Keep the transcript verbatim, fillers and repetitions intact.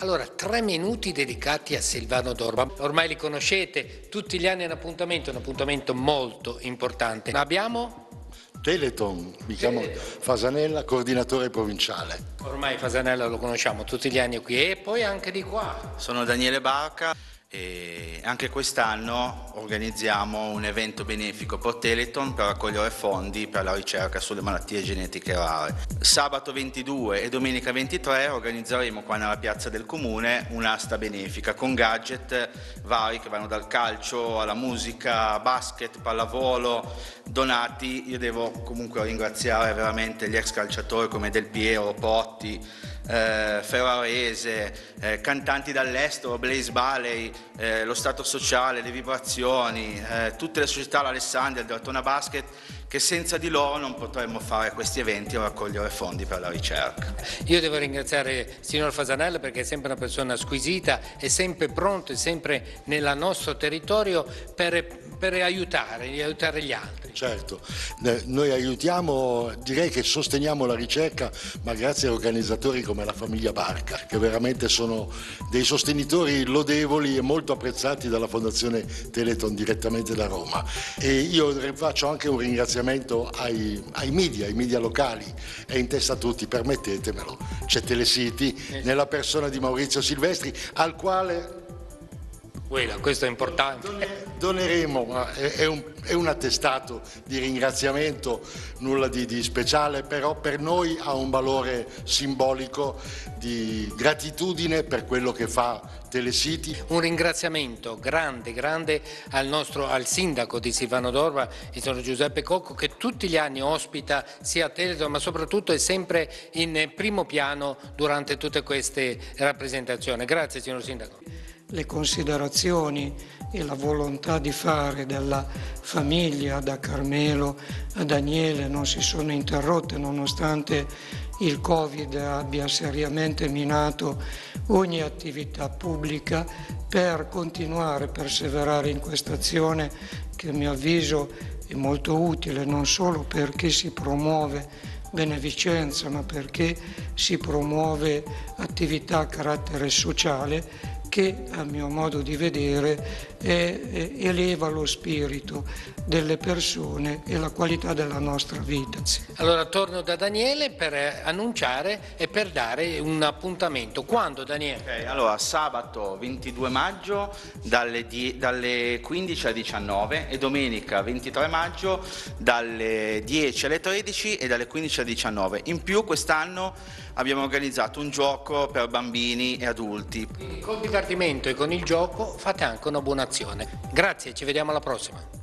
Allora, tre minuti dedicati a Silvano Dorma. Ormai li conoscete, tutti gli anni è un appuntamento, un appuntamento molto importante. Abbiamo Telethon, mi chiamo Fasanella, coordinatore provinciale. Ormai Fasanella lo conosciamo, tutti gli anni qui e poi anche di qua. Sono Daniele Barca e anche quest'anno organizziamo un evento benefico per Telethon per raccogliere fondi per la ricerca sulle malattie genetiche rare. Sabato ventidue e domenica ventitré organizzeremo qua nella piazza del comune un'asta benefica con gadget vari che vanno dal calcio alla musica, basket, pallavolo, donati. Io devo comunque ringraziare veramente gli ex calciatori come Del Piero, Potti, Eh, Ferrarese, eh, cantanti dall'estero, Blaze Bailey, eh, lo Stato Sociale, le Vibrazioni, eh, tutte le società, l'Alessandria, il Deltona Basket, che senza di loro non potremmo fare questi eventi o raccogliere fondi per la ricerca. Io devo ringraziare il signor Fasanella perché è sempre una persona squisita, è sempre pronto, è sempre nel nostro territorio per, per aiutare, aiutare gli altri. Certo, eh, noi aiutiamo, direi che sosteniamo la ricerca, ma grazie a organizzatori come la famiglia Barca, che veramente sono dei sostenitori lodevoli e molto apprezzati dalla Fondazione Telethon direttamente da Roma. E io faccio anche un ringraziamento ai, ai media, ai media locali e in testa a tutti, permettetemelo, c'è Telesiti nella persona di Maurizio Silvestri, al quale Quella, questo è importante. Doneremo, ma è, è, un, è un attestato di ringraziamento, nulla di, di speciale, però per noi ha un valore simbolico di gratitudine per quello che fa Telesiti. Un ringraziamento grande, grande al nostro, al sindaco di Silvano Dorma, il signor Giuseppe Cocco, che tutti gli anni ospita sia Telethon, ma soprattutto è sempre in primo piano durante tutte queste rappresentazioni. Grazie, signor sindaco. Le considerazioni e la volontà di fare della famiglia da Carmelo a Daniele non si sono interrotte nonostante il Covid abbia seriamente minato ogni attività pubblica, per continuare a perseverare in questa azione che a mio avviso è molto utile non solo perché si promuove beneficenza ma perché si promuove attività a carattere sociale che a mio modo di vedere è, eleva lo spirito delle persone e la qualità della nostra vita. Allora torno da Daniele per annunciare e per dare un appuntamento. Quando, Daniele? Okay, allora sabato ventidue maggio dalle, dalle quindici alle diciannove e domenica ventitré maggio dalle dieci alle tredici e dalle quindici alle diciannove. In più quest'anno abbiamo organizzato un gioco per bambini e adulti. Col divertimento e con il gioco fate anche una buona azione. Grazie, ci vediamo alla prossima.